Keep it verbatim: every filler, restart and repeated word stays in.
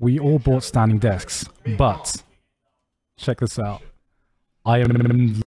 we all bought standing desks, but check this out. I am